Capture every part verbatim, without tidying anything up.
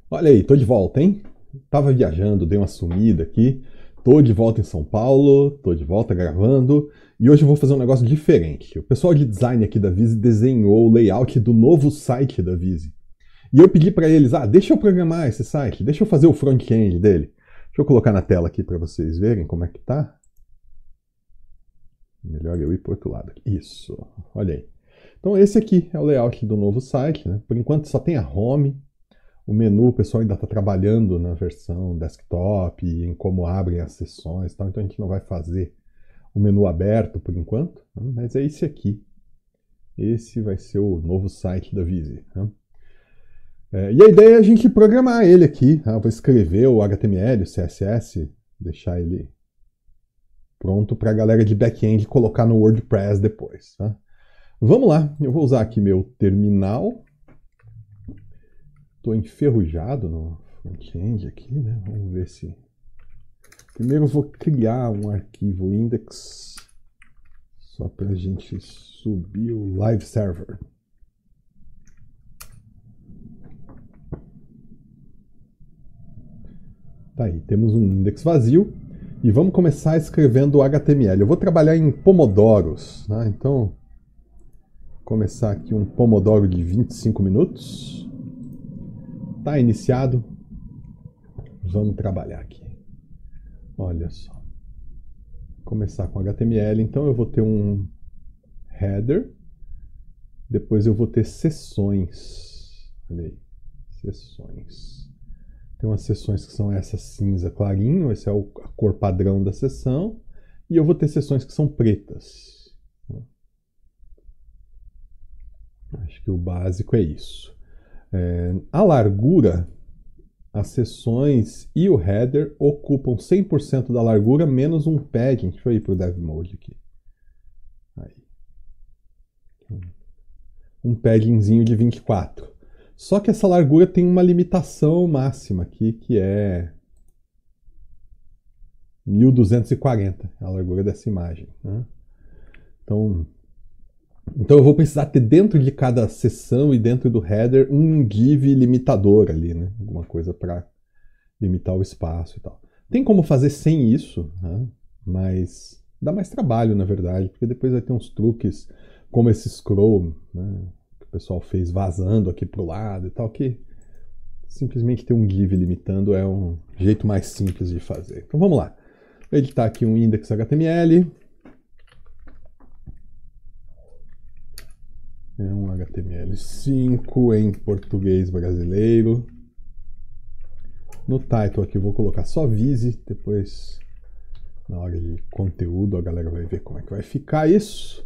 Olha aí, tô de volta, hein? Tava viajando, dei uma sumida aqui. Tô de volta em São Paulo, tô de volta gravando. E hoje eu vou fazer um negócio diferente. O pessoal de design aqui da Vise desenhou o layout do novo site da Vise. E eu pedi para eles, ah, deixa eu programar esse site, deixa eu fazer o front-end dele. Deixa eu colocar na tela aqui para vocês verem como é que tá. Melhor eu ir pro outro lado. Isso, olha aí. Então esse aqui é o layout do novo site, né? Por enquanto só tem a home. O menu, o pessoal ainda está trabalhando na versão desktop, em como abrem as sessões, tal, então a gente não vai fazer o menu aberto por enquanto, né? Mas é esse aqui. Esse vai ser o novo site da Vise. Né? É, e a ideia é a gente programar ele aqui. Né? Eu vou escrever o H T M L, o C S S, deixar ele pronto para a galera de back-end colocar no WordPress depois. Tá? Vamos lá, eu vou usar aqui meu terminal. Estou enferrujado no front-end aqui, né? Vamos ver se... Primeiro eu vou criar um arquivo index só para a gente subir o live server. Tá aí, temos um index vazio e vamos começar escrevendo o H T M L. Eu vou trabalhar em pomodoros, né? Então, vou começar aqui um pomodoro de vinte e cinco minutos. Tá iniciado. Vamos trabalhar aqui. Olha só. Começar com H T M L, então eu vou ter um header, depois eu vou ter seções. Olha aí, seções. Tem umas seções que são essa cinza clarinho, esse é a cor padrão da seção, e eu vou ter seções que são pretas. Acho que o básico é isso. É, a largura, as seções e o header ocupam cem por cento da largura menos um padding. Deixa eu ir para o Dev Mode aqui. Aí. Um paddingzinho de vinte e quatro. Só que essa largura tem uma limitação máxima aqui, que é mil duzentos e quarenta, a largura dessa imagem. Né? Então, então eu vou precisar ter dentro de cada seção e dentro do header um div limitador ali, né? Alguma coisa para limitar o espaço e tal. Tem como fazer sem isso, né? Mas dá mais trabalho, na verdade, porque depois vai ter uns truques como esse scroll, né? Que o pessoal fez vazando aqui pro lado e tal, que simplesmente ter um div limitando é um jeito mais simples de fazer. Então vamos lá. Vou editar aqui um index H T M L. É um H T M L cinco em português brasileiro. No title aqui eu vou colocar só Vise, depois na hora de conteúdo a galera vai ver como é que vai ficar isso.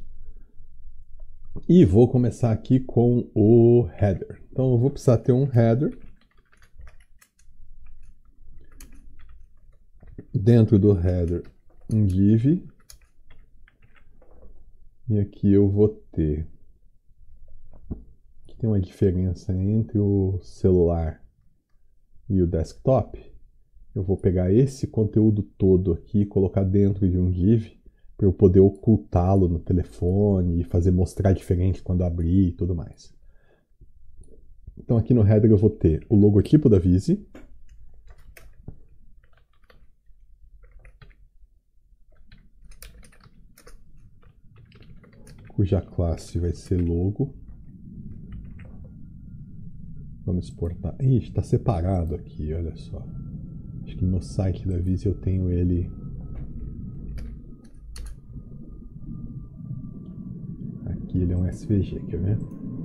E vou começar aqui com o header. Então eu vou precisar ter um header. Dentro do header um div. E aqui eu vou ter... Aqui tem uma diferença entre o celular e o desktop. Eu vou pegar esse conteúdo todo aqui e colocar dentro de um div para eu poder ocultá-lo no telefone e fazer mostrar diferente quando abrir e tudo mais. Então aqui no header eu vou ter o logotipo da Vise, cuja classe vai ser logo. Vamos exportar. Ih, está separado aqui, olha só. Acho que no site da Vise eu tenho ele... Aqui ele é um S V G, quer ver?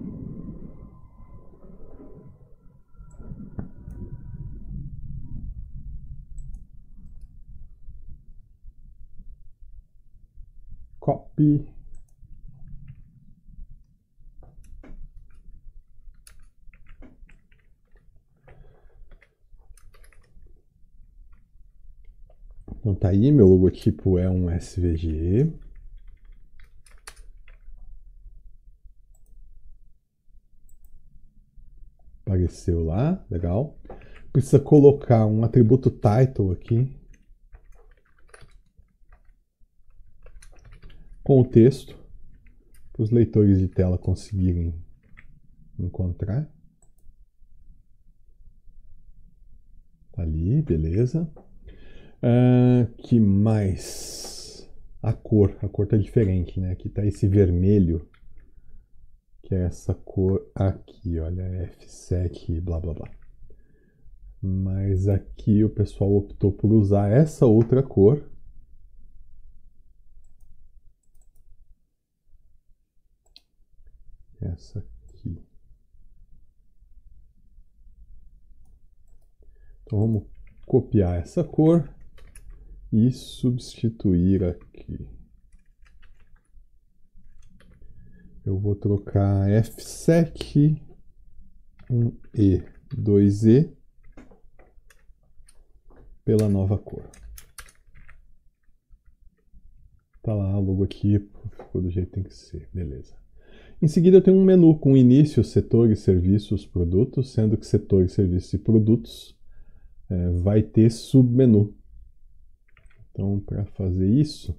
Copy. Então tá aí, meu logotipo é um S V G. Apareceu lá, legal. Precisa colocar um atributo title aqui. Com o texto, para os leitores de tela conseguirem encontrar. Tá ali, beleza. Uh, que mais? A cor. A cor tá diferente, né? Aqui tá esse vermelho, que é essa cor aqui, olha, F sete, blá blá blá. Mas aqui o pessoal optou por usar essa outra cor. Essa aqui. Então vamos copiar essa cor e substituir aqui. Eu vou trocar F sete, um E, dois E pela nova cor. Tá lá o logotipo, ficou do jeito que tem que ser, beleza. Em seguida eu tenho um menu com início, setores, serviços, produtos, sendo que setores, serviços e produtos é, vai ter submenu. Então, para fazer isso,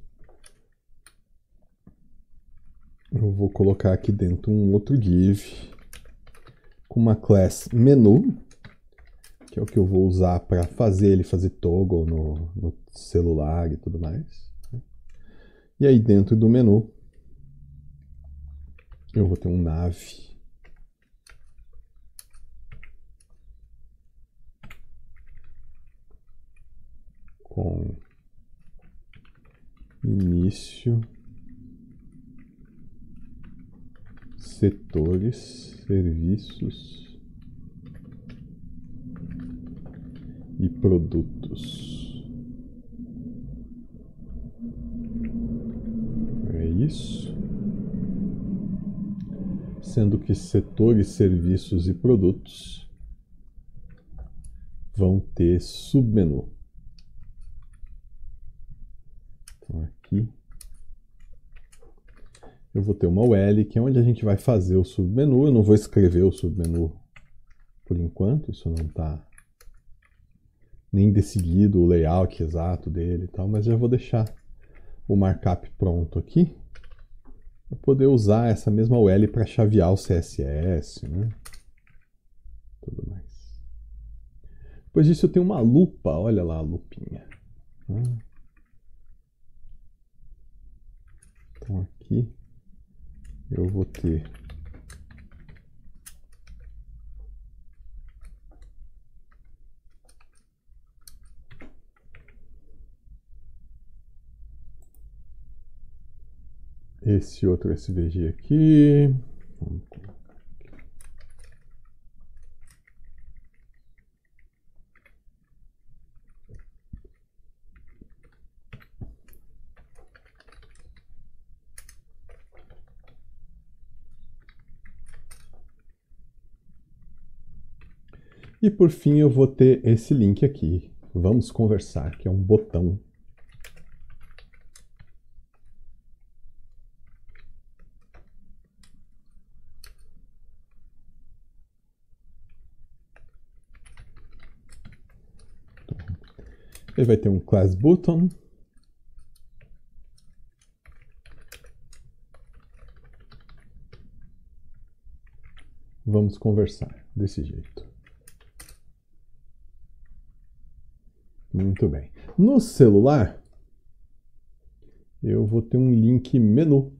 eu vou colocar aqui dentro um outro div com uma class menu, que é o que eu vou usar para fazer ele fazer toggle no, no celular e tudo mais. E aí dentro do menu eu vou ter um nav com início, setores, serviços e produtos. É isso. Sendo que setores, serviços e produtos vão ter submenu. Então aqui eu vou ter uma U L, que é onde a gente vai fazer o submenu. Eu não vou escrever o submenu por enquanto, isso não está nem decidido o layout exato dele e tal, mas já vou deixar o markup pronto aqui para poder usar essa mesma U L para chavear o C S S, né? Tudo mais. Depois disso eu tenho uma lupa, olha lá a lupinha. Então aqui eu vou ter esse outro S V G aqui. Vamos colocar aqui. E por fim eu vou ter esse link aqui. Vamos conversar, que é um botão. Ele vai ter um class button. Vamos conversar desse jeito. Muito bem. No celular, eu vou ter um link menu.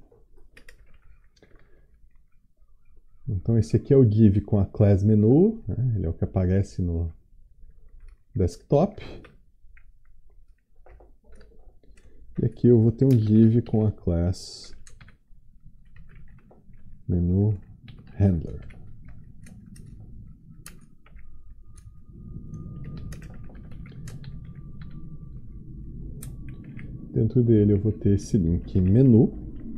Então esse aqui é o div com a class menu, né? Ele é o que aparece no desktop. E aqui eu vou ter um div com a class menu handler. Dentro dele eu vou ter esse link menu.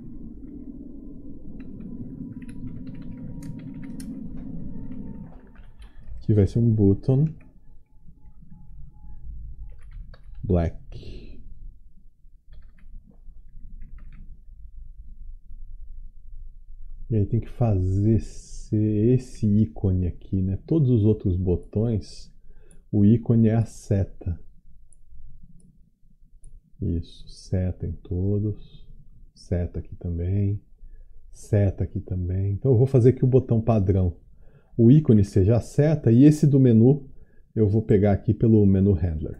Que vai ser um button black. E aí tem que fazer ser esse ícone aqui, né? Todos os outros botões, o ícone é a seta. Isso, seta em todos, seta aqui também, seta aqui também. Então eu vou fazer aqui o botão padrão. O ícone seja a seta e esse do menu eu vou pegar aqui pelo menu handler.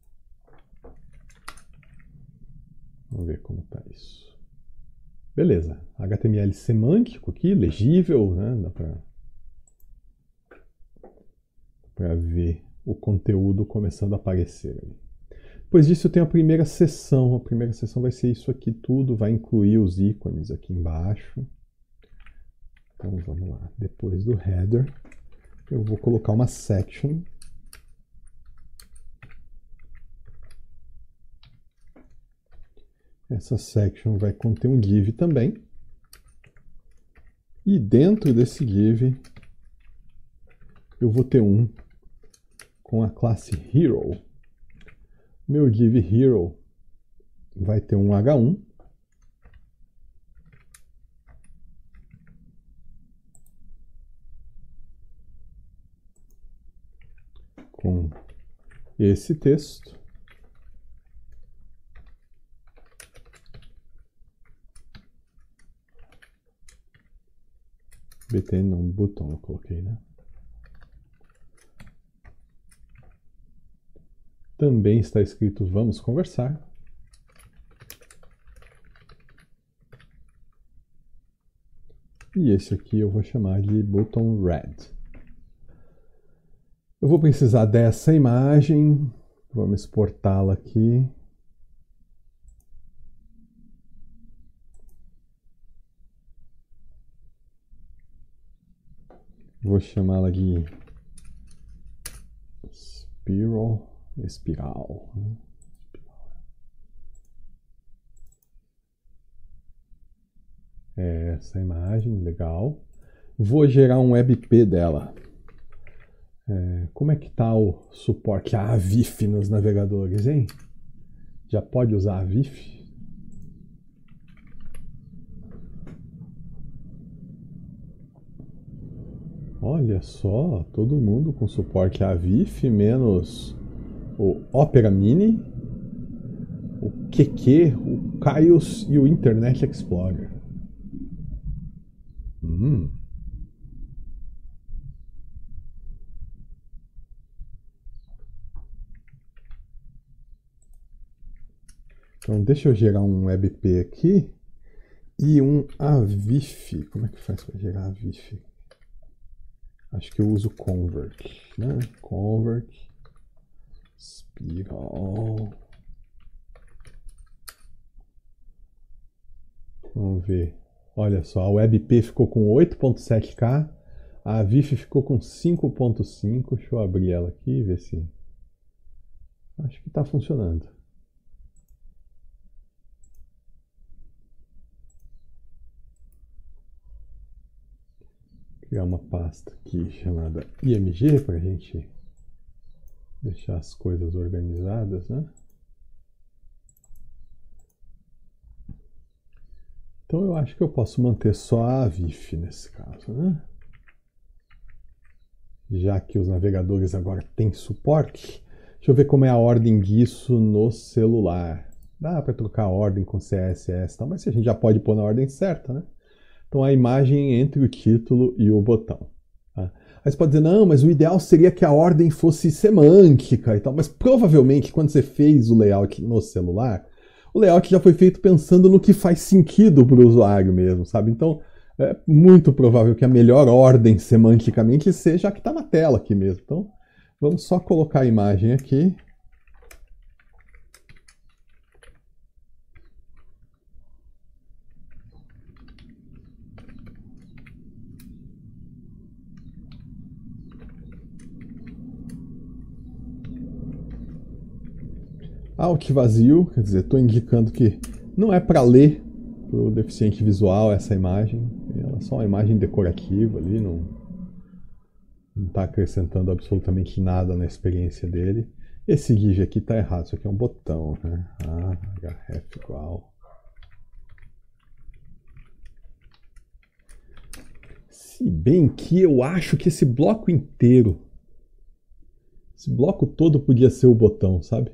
Vamos ver como está isso. Beleza, H T M L semântico aqui, legível, né? Dá para para ver o conteúdo começando a aparecer ali. Depois disso eu tenho a primeira seção. A primeira seção vai ser isso aqui tudo, vai incluir os ícones aqui embaixo. Então vamos lá. Depois do header, eu vou colocar uma section. Essa section vai conter um div também. E dentro desse div, eu vou ter um com a classe Hero. Meu div Hero vai ter um H um. Com esse texto. B T N não, botão eu coloquei, né? Também está escrito vamos conversar. E esse aqui eu vou chamar de button red. Eu vou precisar dessa imagem. Vamos exportá-la aqui. Vou chamá-la de spiral. Espiral. É essa imagem, legal. Vou gerar um webp dela. É, como é que está o suporte a AVIF nos navegadores, hein? Já pode usar AVIF? Olha só, todo mundo com suporte a AVIF, menos o Opera Mini, o Q Q, o Kaios e o Internet Explorer. Hum. Então deixa eu gerar um webp aqui e um AVIF. Como é que faz para gerar AVIF? Acho que eu uso convert, né? Convert, spiral. Vamos ver. Olha só, a webp ficou com oito ponto sete K, a AVIF ficou com cinco ponto cinco. Deixa eu abrir ela aqui e ver se... Acho que está funcionando. Criar uma pasta aqui chamada I M G para a gente deixar as coisas organizadas, né? Então eu acho que eu posso manter só a AVIF nesse caso, né? Já que os navegadores agora têm suporte. Deixa eu ver como é a ordem disso no celular. Dá para trocar a ordem com C S S, tá? Mas se a gente já pode pôr na ordem certa, né? Então a imagem entre o título e o botão. Tá? Aí você pode dizer, não, mas o ideal seria que a ordem fosse semântica e tal. Mas provavelmente quando você fez o layout no celular, o layout já foi feito pensando no que faz sentido para o usuário mesmo, sabe? Então é muito provável que a melhor ordem semanticamente seja a que está na tela aqui mesmo. Então vamos só colocar a imagem aqui. Alt vazio, quer dizer, estou indicando que não é para ler para o deficiente visual essa imagem. Ela é só uma imagem decorativa ali, não está acrescentando absolutamente nada na experiência dele. Esse GIF aqui está errado, isso aqui é um botão, né? Ah, href igual. Se bem que eu acho que esse bloco inteiro, esse bloco todo podia ser o botão, sabe?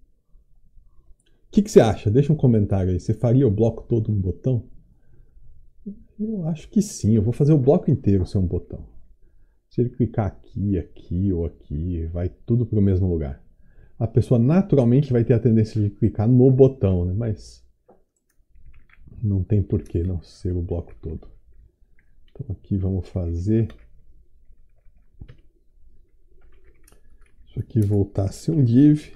O que, que você acha? Deixa um comentário aí. Você faria o bloco todo um botão? Eu acho que sim. Eu vou fazer o bloco inteiro ser um botão. Se ele clicar aqui, aqui ou aqui, vai tudo para o mesmo lugar. A pessoa naturalmente vai ter a tendência de clicar no botão, né? Mas não tem por que não ser o bloco todo. Então aqui vamos fazer isso aqui voltar a ser um div.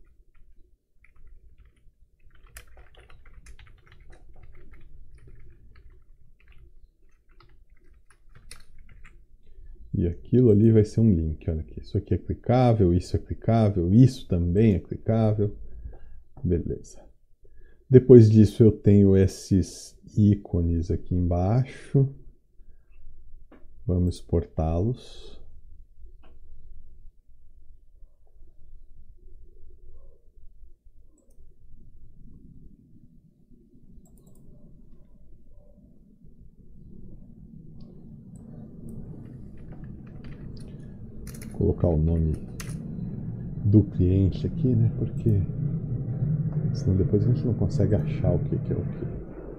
E aquilo ali vai ser um link. Olha aqui, isso aqui é clicável, isso é clicável, isso também é clicável. Beleza. Depois disso eu tenho esses ícones aqui embaixo. Vamos exportá-los. Vou colocar o nome do cliente aqui, né? Porque senão depois a gente não consegue achar o que, que é o que.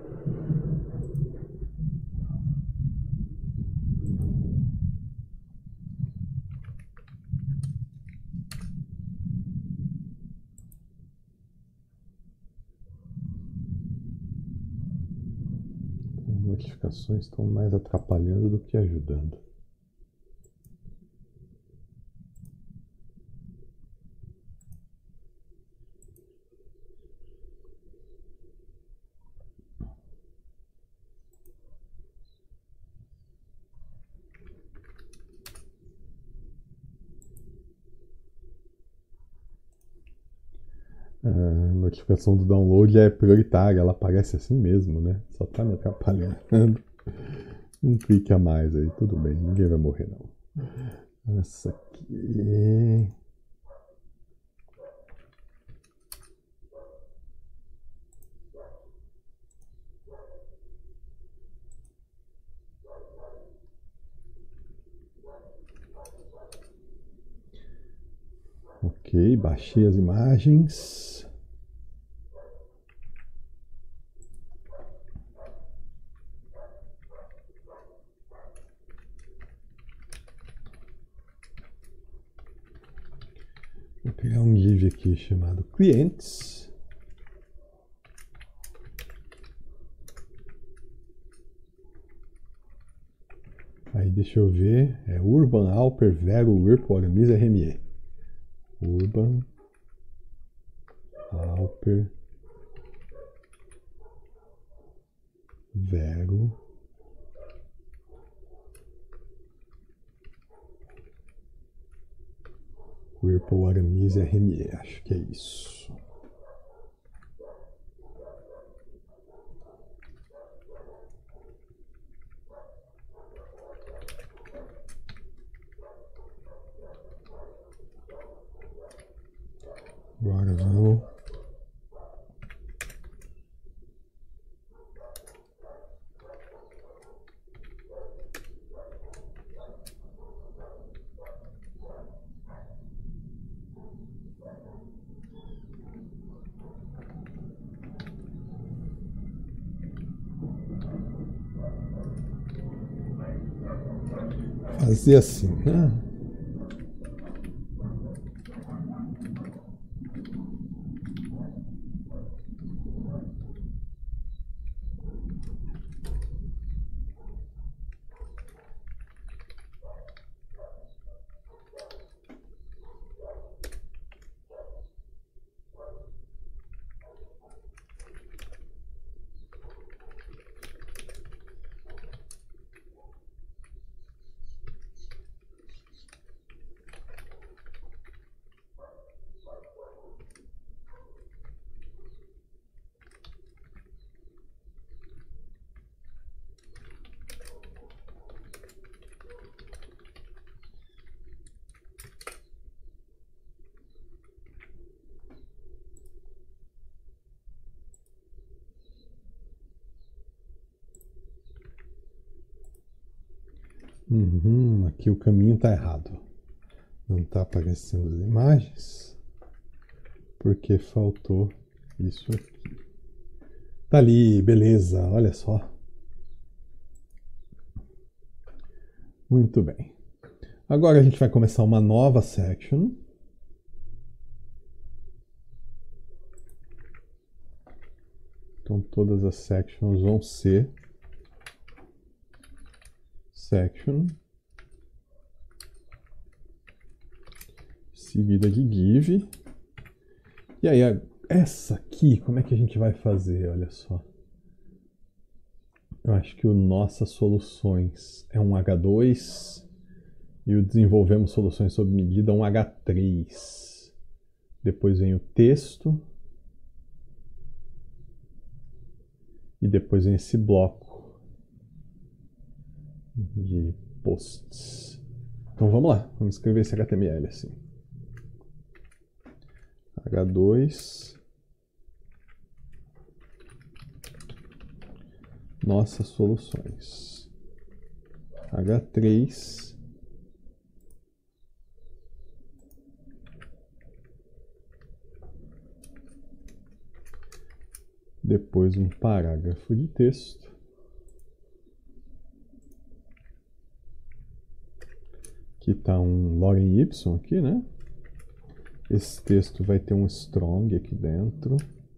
As notificações estão mais atrapalhando do que ajudando. A notificação do download é prioritária, ela aparece assim mesmo, né? Só tá me atrapalhando. Um clique a mais aí, tudo bem, ninguém vai morrer não. Essa aqui. Ok, baixei as imagens. Vou criar um div aqui chamado clientes. Aí deixa eu ver, é Urban Alper Vero Whirlpool Organize R M E. Urban Alper Vero Whirlpool Organize R M E, acho que é isso. Agora vamos fazer assim, né? Uhum, aqui o caminho está errado. Não está aparecendo as imagens. Porque faltou isso aqui. Tá ali, beleza, olha só. Muito bem. Agora a gente vai começar uma nova section. Então todas as sections vão ser section seguida de give. E aí, essa aqui, como é que a gente vai fazer? Olha só. Eu acho que o Nossas Soluções é um H dois e o Desenvolvemos Soluções sob Medida é um H três. Depois vem o texto. E depois vem esse bloco de posts. Então vamos lá, vamos escrever esse H T M L assim. H dois Nossas Soluções. H três depois um parágrafo de texto. Aqui está um lorem y aqui, né? Esse texto vai ter um strong aqui dentro.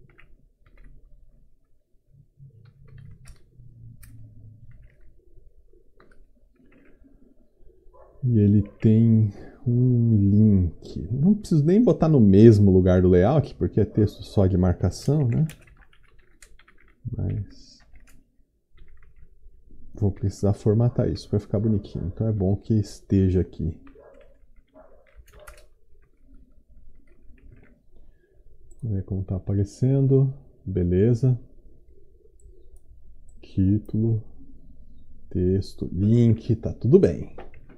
E ele tem um link. Não preciso nem botar no mesmo lugar do layout, porque é texto só de marcação, né? Mas vou precisar formatar isso para ficar bonitinho. Então é bom que esteja aqui. Vamos ver como está aparecendo. Beleza. Título, texto, link, tá tudo bem.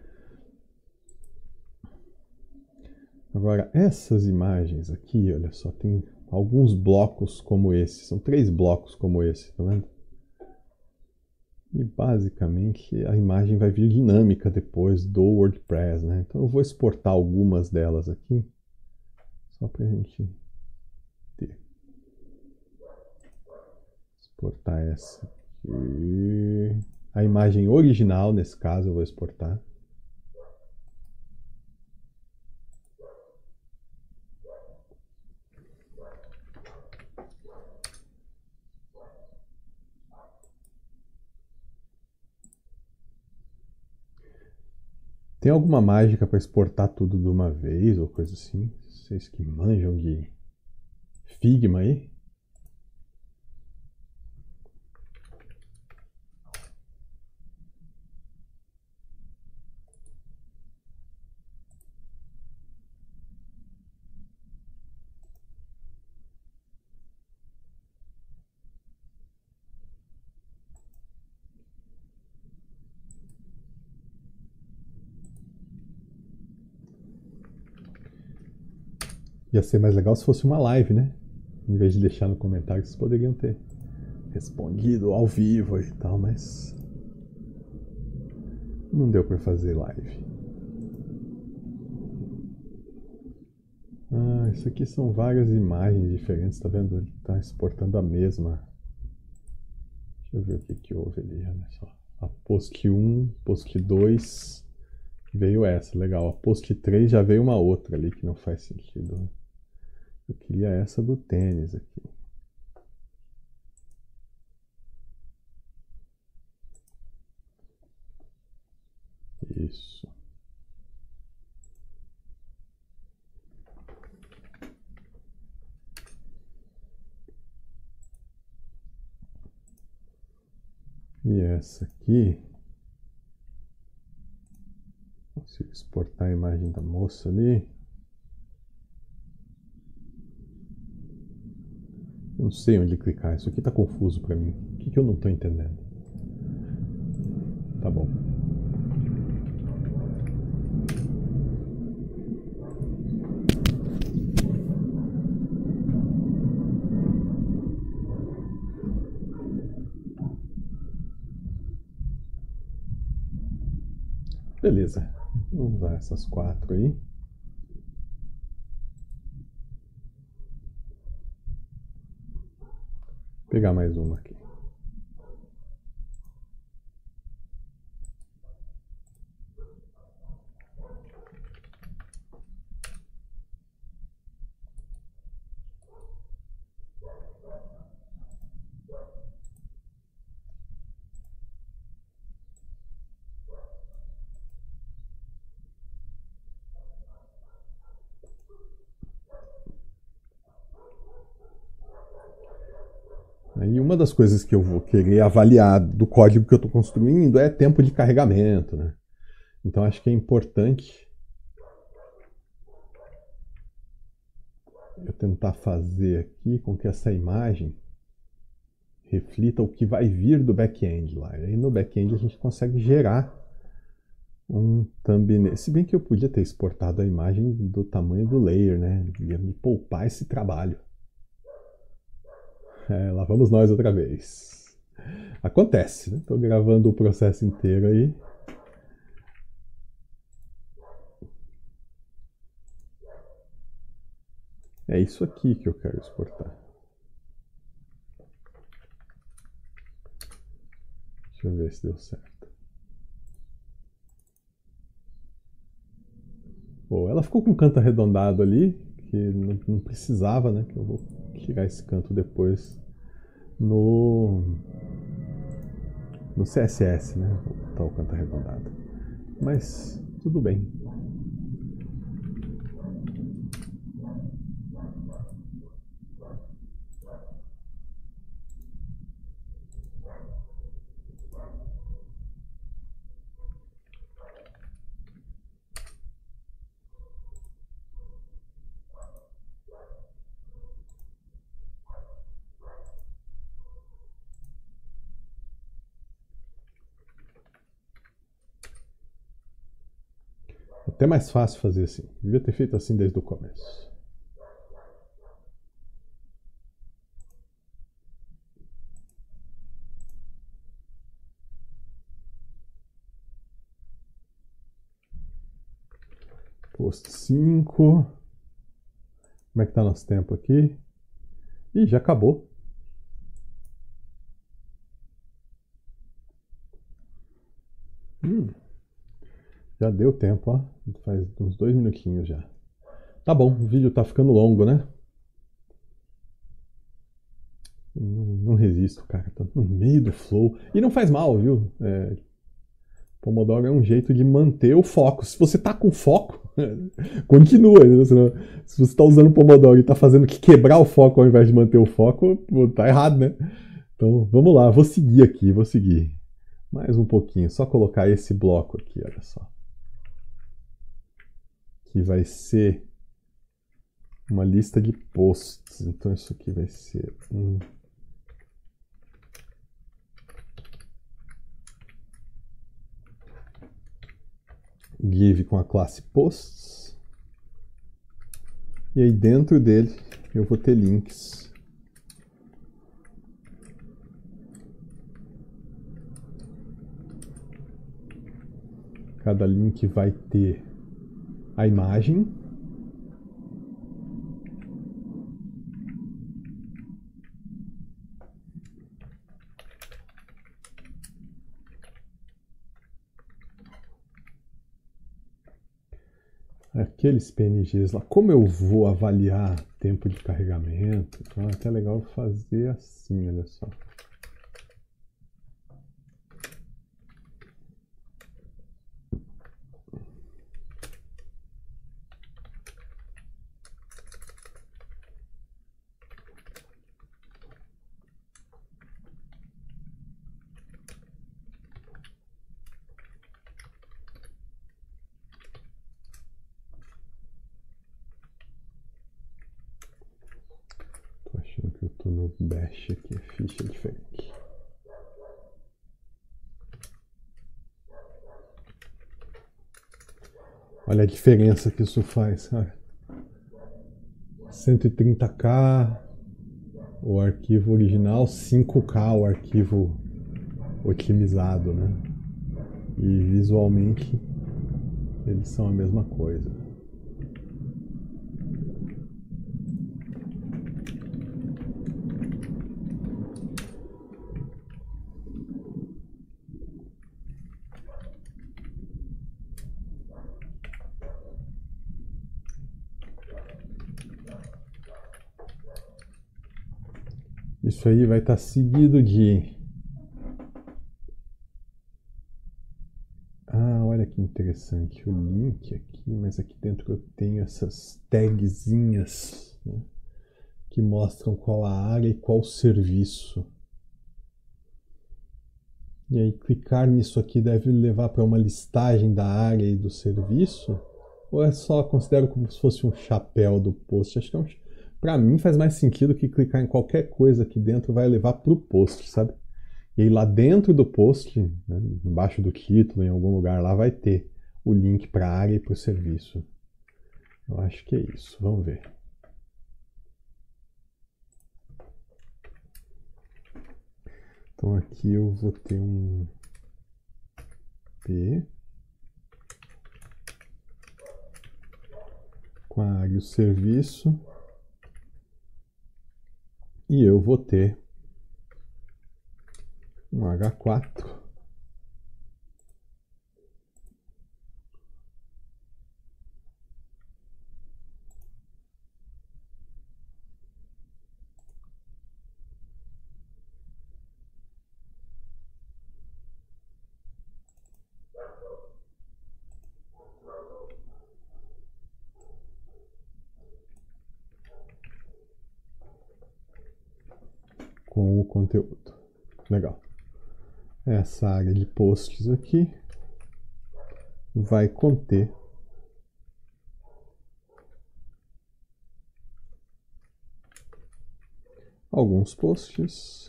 Agora, essas imagens aqui, olha só, tem alguns blocos como esse. São três blocos como esse, tá vendo? E basicamente a imagem vai vir dinâmica depois do WordPress, né? Então eu vou exportar algumas delas aqui, só para a gente ter. Exportar essa aqui. A imagem original, nesse caso, eu vou exportar. Tem alguma mágica para exportar tudo de uma vez ou coisa assim? Vocês que manjam de Figma aí? Ia ser mais legal se fosse uma live, né? Em vez de deixar no comentário, vocês poderiam ter respondido ao vivo e tal, mas não deu para fazer live. Ah, isso aqui são várias imagens diferentes, tá vendo? Ele está exportando a mesma. Deixa eu ver o que, que houve ali, olha só. A post um, post dois veio essa, legal. A post três já veio uma outra ali que não faz sentido. Eu queria essa do tênis aqui. Isso. E essa aqui, consigo exportar a imagem da moça ali. Eu não sei onde clicar, isso aqui está confuso para mim. O que, que eu não estou entendendo? Tá bom. Beleza, vamos usar essas quatro aí. Vou pegar mais uma aqui. E uma das coisas que eu vou querer avaliar do código que eu estou construindo é tempo de carregamento, né? Então acho que é importante eu tentar fazer aqui com que essa imagem reflita o que vai vir do back-end lá. E aí no back-end a gente consegue gerar um thumbnail. Se bem que eu podia ter exportado a imagem do tamanho do layer, né? Ia me poupar esse trabalho. É, lá vamos nós outra vez. Acontece, né? Estou gravando o processo inteiro aí. É isso aqui que eu quero exportar. Deixa eu ver se deu certo. Bom, ela ficou com um canto arredondado ali, que não, não precisava, né? Que eu vou tirar esse canto depois no, no C S S, né? Vou botar o canto arredondado. Mas tudo bem. Até mais fácil fazer assim. Devia ter feito assim desde o começo. Post cinco. Como é que tá nosso tempo aqui? Ih, já acabou. Hum, já deu tempo, ó. Faz uns dois minutinhos já. Tá bom, o vídeo tá ficando longo, né? Não, não resisto, cara. Tá no meio do flow. E não faz mal, viu? É, Pomodoro é um jeito de manter o foco. Se você tá com foco, continua. Se você está usando o Pomodoro e está fazendo que quebrar o foco ao invés de manter o foco, tá errado, né? Então vamos lá, vou seguir aqui, vou seguir. Mais um pouquinho, só colocar esse bloco aqui, olha só. Que vai ser uma lista de posts. Então isso aqui vai ser um... give com a classe posts. E aí dentro dele eu vou ter links. Cada link vai ter a imagem. Aqueles P N Gs lá, como eu vou avaliar tempo de carregamento? Então é até legal fazer assim, olha só. Tô achando que eu tô no Bash aqui, a ficha é diferente. Olha a diferença que isso faz, cara. cento e trinta K o arquivo original, cinco K o arquivo otimizado, né? E visualmente eles são a mesma coisa. Isso aí vai estar seguido de... Ah, olha que interessante. O link aqui, mas aqui dentro eu tenho essas tagzinhas, né, que mostram qual a área e qual o serviço. E aí clicar nisso aqui deve levar para uma listagem da área e do serviço? Ou é só considero como se fosse um chapéu do post? Acho que é um, para mim faz mais sentido que clicar em qualquer coisa aqui dentro vai levar para o post, sabe? E aí lá dentro do post, né, embaixo do título, em algum lugar lá, vai ter o link para a área e para o serviço. Eu acho que é isso. Vamos ver. Então aqui eu vou ter um P com a área e o serviço e eu vou ter um H quatro com o conteúdo. Legal. Essa área de posts aqui vai conter alguns posts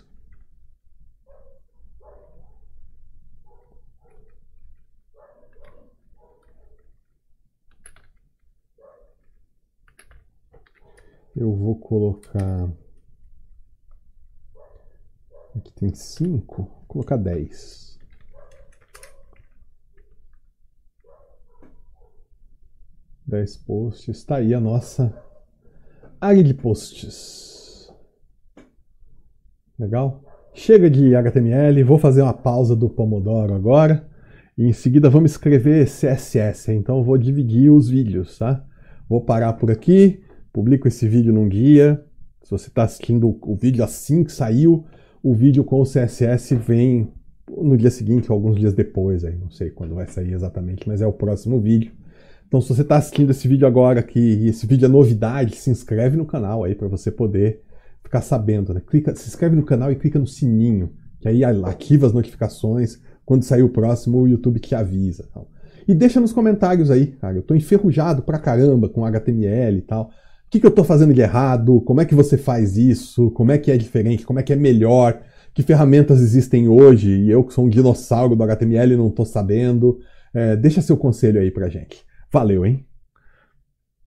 eu vou colocar aqui tem cinco, vou colocar dez. dez posts. Está aí a nossa área de posts. Legal? Chega de H T M L, vou fazer uma pausa do Pomodoro agora. E em seguida vamos escrever C S S. Então eu vou dividir os vídeos, tá? Vou parar por aqui, publico esse vídeo num guia. Se você está assistindo o vídeo assim que saiu, o vídeo com o C S S vem no dia seguinte ou alguns dias depois, aí não sei quando vai sair exatamente, mas é o próximo vídeo. Então se você está assistindo esse vídeo agora aqui, e esse vídeo é novidade, se inscreve no canal aí para você poder ficar sabendo, né? Clica, se inscreve no canal e clica no sininho, que aí ativa as notificações, quando sair o próximo o YouTube te avisa. Tal. E deixa nos comentários aí, cara, eu tô enferrujado pra caramba com H T M L e tal. O que, que eu estou fazendo de errado? Como é que você faz isso? Como é que é diferente? Como é que é melhor? Que ferramentas existem hoje? E eu que sou um dinossauro do H T M L não estou sabendo. É, deixa seu conselho aí pra gente. Valeu, hein?